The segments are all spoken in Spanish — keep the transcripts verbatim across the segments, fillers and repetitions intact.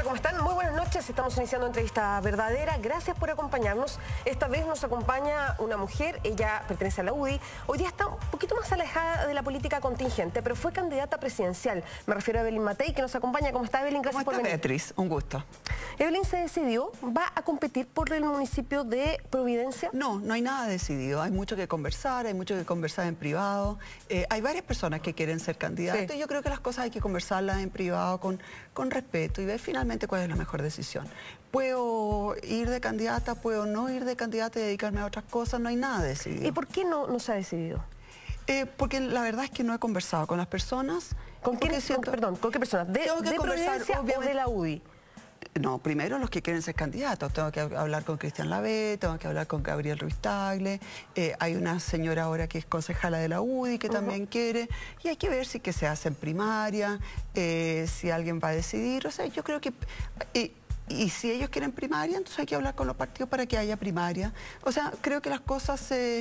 ¿cómo están? Muy buenas noches, estamos iniciando entrevista verdadera. Gracias por acompañarnos. Esta vez nos acompaña una mujer, ella pertenece a la U D I. Hoy día está un poquito más alejada de la política contingente, pero fue candidata presidencial. Me refiero a Evelyn Matei, que nos acompaña. ¿Cómo está, Evelyn? Gracias ¿Cómo por está, venir. Beatriz? Un gusto. Evelyn se decidió, ¿va a competir por el municipio de Providencia? No, no hay nada decidido. Hay mucho que conversar, hay mucho que conversar en privado. Eh, hay varias personas que quieren ser candidatos sí. y yo creo que las cosas hay que conversarlas en privado con, con respeto y ver finalmente cuál es la mejor decisión. Puedo ir de candidata, puedo no ir de candidata y dedicarme a otras cosas, no hay nada decidido. ¿Y por qué no, no se ha decidido? Eh, porque la verdad es que no he conversado con las personas. ¿Con quién? Siento... Con, perdón, ¿con qué personas? ¿De, de Providencia o de la U D I? No, primero los que quieren ser candidatos. Tengo que hablar con Cristian Lavé, tengo que hablar con Gabriel Ruiz Tagle, eh, hay una señora ahora que es concejala de la U D I que uh-huh. también quiere, y hay que ver si que se hace en primaria, eh, si alguien va a decidir. O sea, yo creo que... Eh, y si ellos quieren primaria, entonces hay que hablar con los partidos para que haya primaria. O sea, creo que las cosas se...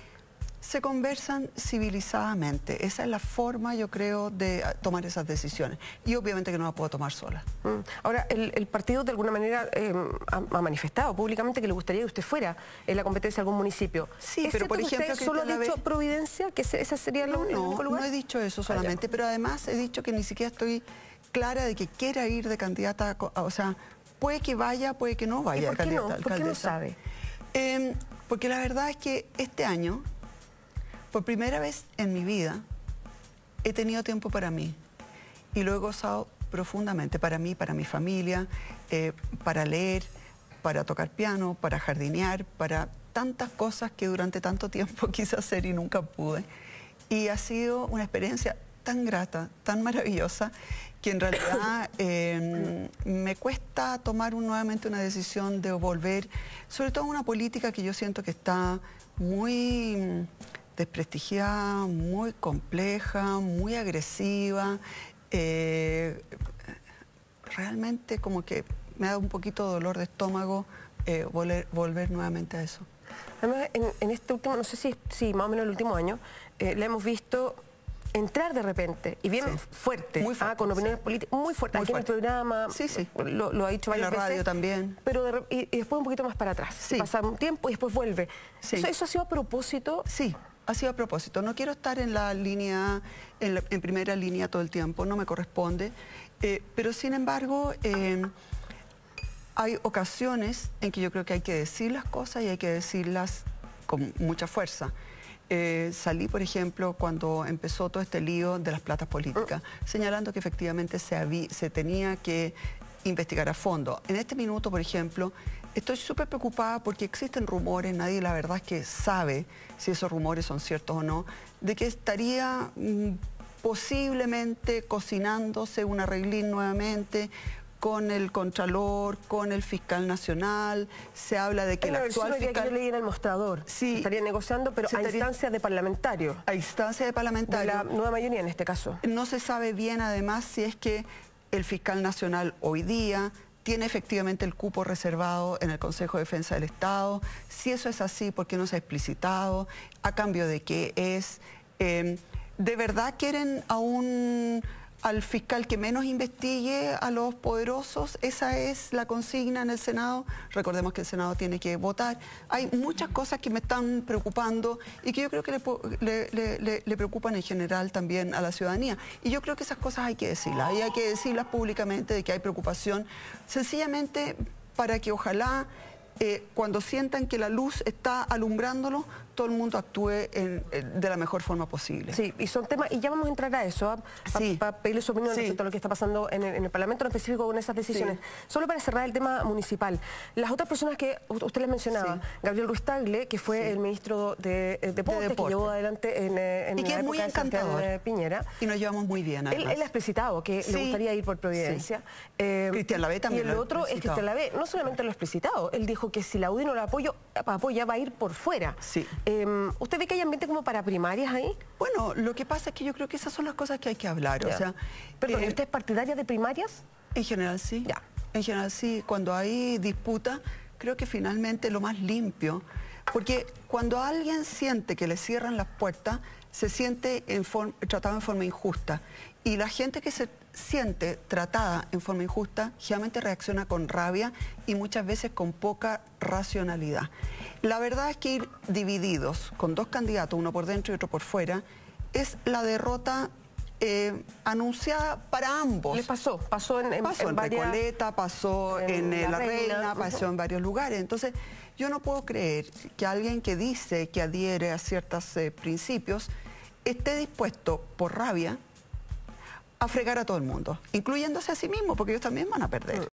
se conversan civilizadamente. Esa es la forma, yo creo, de tomar esas decisiones. Y obviamente que no la puedo tomar sola. Mm. Ahora, el, el partido de alguna manera eh, ha, ha manifestado públicamente que le gustaría que usted fuera en la competencia de algún municipio. Sí, pero por ejemplo... ¿Usted solo ha dicho Providencia? ¿Que esa sería no, el no, único lugar? No he dicho eso solamente, ah, pero además he dicho que ni siquiera estoy clara de que quiera ir de candidata, a, o sea, puede que vaya, puede que no vaya. ¿Y por qué candidata, no? ¿Por qué no sabe? Eh, porque la verdad es que este año... por primera vez en mi vida he tenido tiempo para mí y lo he gozado profundamente para mí, para mi familia, eh, para leer, para tocar piano, para jardinear, para tantas cosas que durante tanto tiempo quise hacer y nunca pude. Y ha sido una experiencia tan grata, tan maravillosa, que en realidad eh, me cuesta tomar un, nuevamente una decisión de volver, sobre todo una política que yo siento que está muy... desprestigiada, muy compleja, muy agresiva, eh, realmente como que me ha dado un poquito de dolor de estómago eh, volver, volver nuevamente a eso. Además, en, en este último, no sé si, si más o menos el último año, eh, la hemos visto entrar de repente, y bien sí. fuerte, muy fuerte, ah, con opiniones sí. políticas muy fuertes, muy aquí fuerte. en el programa, sí, sí. Lo, lo ha dicho varias veces. En la radio veces, también. Pero de, y, y después un poquito más para atrás, sí. pasa un tiempo y después vuelve. Sí. ¿Eso, ¿Eso ha sido a propósito? Sí. Ha sido a propósito. No quiero estar en la línea, en, la, en primera línea todo el tiempo, no me corresponde. Eh, pero sin embargo, eh, hay ocasiones en que yo creo que hay que decir las cosas y hay que decirlas con mucha fuerza. Eh, salí, por ejemplo, cuando empezó todo este lío de las platas políticas, señalando que efectivamente se, había, se tenía que investigar a fondo. En este minuto, por ejemplo, estoy súper preocupada porque existen rumores, nadie la verdad es que sabe si esos rumores son ciertos o no, de que estaría mmm, posiblemente cocinándose un arreglín nuevamente con el Contralor, con el Fiscal Nacional. Se habla de que el actual fiscal... que yo leí en el mostrador. Sí, estaría negociando, pero a estaría... instancia de parlamentarios. A instancia de parlamentarios. De la nueva mayoría en este caso. No se sabe bien, además, si es que el Fiscal Nacional hoy día tiene efectivamente el cupo reservado en el Consejo de Defensa del Estado. Si eso es así, ¿por qué no se ha explicitado? ¿A cambio de qué es? Eh, ¿De verdad quieren a un... al fiscal que menos investigue a los poderosos? Esa es la consigna en el Senado. Recordemos que el Senado tiene que votar. Hay muchas cosas que me están preocupando y que yo creo que le, le, le, le preocupan en general también a la ciudadanía. Y yo creo que esas cosas hay que decirlas, y hay que decirlas públicamente de que hay preocupación, sencillamente para que ojalá eh, cuando sientan que la luz está alumbrándolo, todo el mundo actúe en, en, de la mejor forma posible. Sí, y son temas, y ya vamos a entrar a eso, para sí. pa pedirle su opinión sí. respecto a lo que está pasando en el, en el Parlamento, en específico con esas decisiones. Sí. Solo para cerrar el tema municipal, las otras personas que usted les mencionaba, sí. Gabriel Ruiz Tagle, que fue sí. el ministro de, de, deporte, de Deporte, que llevó adelante en, en y que la es época muy de Sebastián Piñera. Y nos llevamos muy bien, él, él ha explicitado que sí. le gustaría ir por Providencia. Sí. Eh, Cristian Lavé también. Y el otro es Cristian Lavé. No solamente lo ha explicitado, él dijo que si la U D I no lo apoyo, apoya, va a ir por fuera. Sí. Eh, ¿Usted ve que hay ambiente como para primarias ahí? Bueno, lo que pasa es que yo creo que esas son las cosas que hay que hablar. Ya. O sea, Perdón, eh, ¿usted es partidaria de primarias? En general sí. Ya. En general sí. Cuando hay disputa, creo que finalmente lo más limpio, porque cuando alguien siente que le cierran las puertas, se siente en tratado en forma injusta. Y la gente que se siente tratada en forma injusta generalmente reacciona con rabia y muchas veces con poca racionalidad. La verdad es que ir divididos con dos candidatos, uno por dentro y otro por fuera, es la derrota eh, anunciada para ambos. ¿Le pasó? Pasó en, en, pasó en, en varias, Recoleta, pasó en, en La, la Reina, Reina pasó uh-huh. en varios lugares. Entonces, yo no puedo creer que alguien que dice que adhiere a ciertos eh, principios esté dispuesto por rabia a fregar a todo el mundo, incluyéndose a sí mismo, porque ellos también van a perder.